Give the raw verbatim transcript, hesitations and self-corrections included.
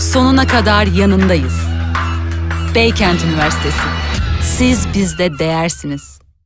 sonuna kadar yanındayız. Beykent Üniversitesi. Siz bizde değersiniz.